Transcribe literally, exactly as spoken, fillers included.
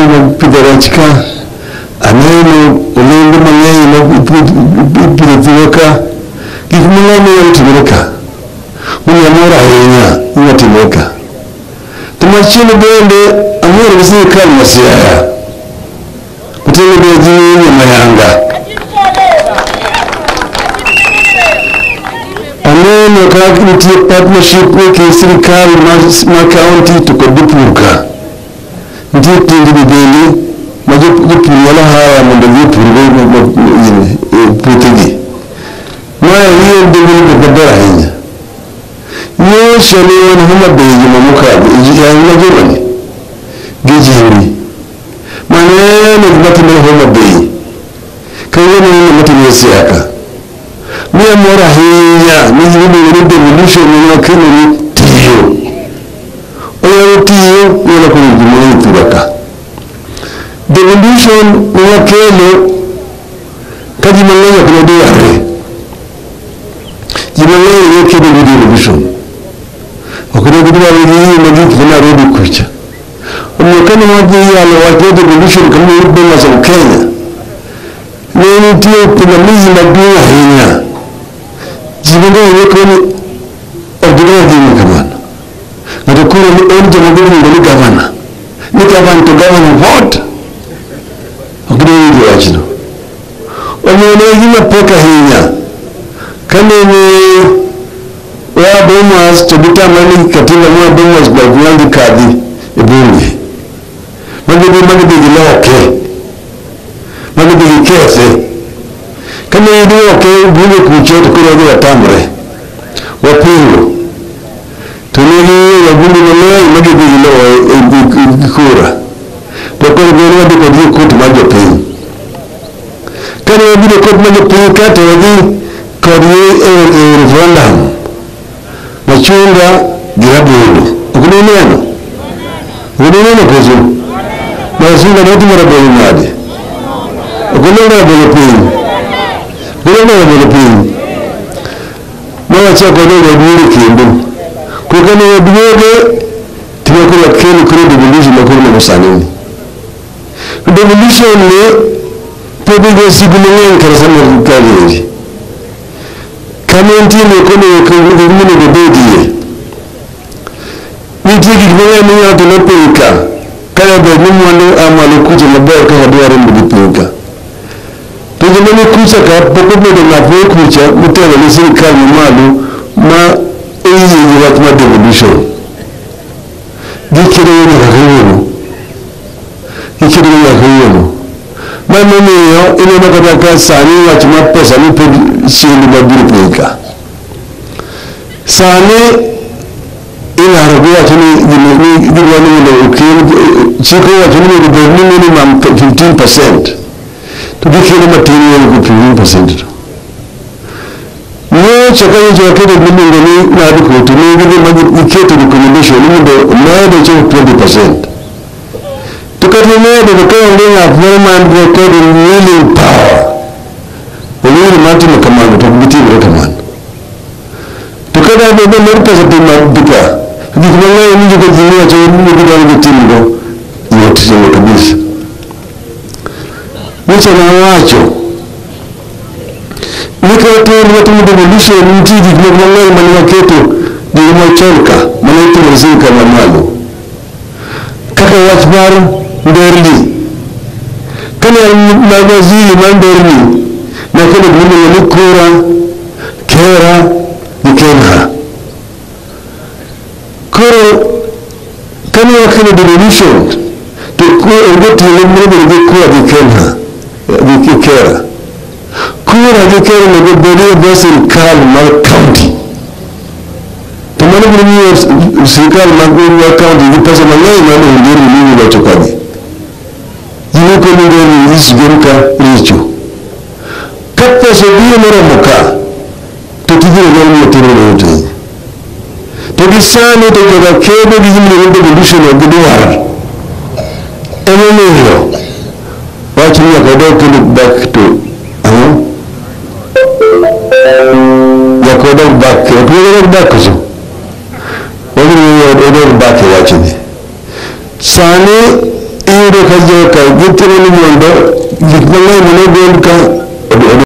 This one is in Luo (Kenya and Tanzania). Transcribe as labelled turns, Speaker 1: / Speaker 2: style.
Speaker 1: mag pidhorech ka, aneno olembe mang'eny mipidho thiwa ka, gik mang'eny nyalo timore ka, mor ahinya nyalo timore ka. To machielo bende amor gi sirikal ma Siaya, kutego be ji Mayanga. Aneno kaka nitie partnership e sirikal ma county to kod jopur ka. Nitie tinde bende ma jopur nyalo haya mondo gipur puothegi. Mae riyo bedo maber ahinya. Nyocha ne wan Homa Bay juma mokadho ahinya jumani gi jimbi. Maneno gima timore Homa Bay. Kawuono neno matimore Siaya. Mia mor ahinya ni yudo ni devolution ma kelo ni tiyo. Oyaro tiyo nyalo konyo ji mang'eny thiwa ka. Devolution ma kelo ka ji mang'eny ok dware. Ji mang'eny ne kelo ni devolution. Ok dware ni ma gik ma Nairobi kucha. Omiyo ka ne wadhi yalo wach devolution kama yudo ma Kenya. Ne nitie pingamizi maduong' ahinya. Jibingo yekoni ordinary dini kamana. Ngato kuro ni onje magumu ngoli gavana. Ni gavana to gavana vote. Ogide yidi wachino. Omione hima peka hinya. Kane ni wa bomas to bitamani katinga mwa bomas kwa kuanzi kadhi ebunge. Magidi magidi giloke. Magidi gikese. Kama yidi wake bunge kuchote kura wadi watamre wapingo tunegi wabunge nalai magidi ilo kura tukore gani wadi kwa diyo kuti majo pingi kani wabide kuti majo pingi kata wadi kwa diyo referendum machunga girabulu ukune neno ukune neno kuzu masunga nati marabulu madi ukune marabulu pingi Bila na wale pingi. Mwa chako ndio wabuli kindo. Kwa kama wabuge tunakula kile kile devolution na kule msanini. Devolution ni pebige sigumenge karasa mkali. Kama ntini kone kwenye bedie. Nitiki kwenye mwa tunapika. Kaya bado mwana amalo kuja mabaya kama duara mbipika. Tujumani kucha ka pokope de na kucha mutele ni serikali malu ma eyi ni watu ma devolution. Gikire ni hakimu. Gikire ni hakimu. Mama niyo ile nakataka sani watu ma pesa ni pe shindi babiri peka. Sani ila harabia tuni ni diwani ni ukiri chiko watu ni devolution ni mam fifteen percent. Tukikile material ku fifteen percent. Niyo chakayo chakere bilingo ni na adiko tunengele maji iketo recommendation ni ndo maada cho twenty percent. Tukati maada kwa ngenga government record willing power. Wili mati na kamano tukubiti kwa kamano. Tukada bebe mwerpa sa tumabika. Dikimanga niji kwa ziniwa cha niji kwa niji timu yote chemo kabisa. Nicho na wacho nika tu watu mdevolution mtiji kwa mwangai mani waketo ni mwacholka mani tumezika na malo kaka wachbaru nderli kani na waziri manderli na kile gumu ni kura kera nikenha kura kani wakile devolution to kura ngoti ile mwebe kura nikenha Vikikera. Kura vikikera na goberia basi serikali ma county. Tumani kwenye serikali ma county vipasa mangai na ndiri mimi watokaji. Yiko ndiri isigeruka licho. Kapa sobiyo mara muka. Tutijire ngani mtiro yote. Tubisani tujoga kebe bizimile devolution wa guduwara. Emeno Watch me, I don't look back to, uh, I go down back, I go down back, so. What do you do back watching? Sani, iyudo ka joka gitimo ni mondo gik mang'eny manogol ka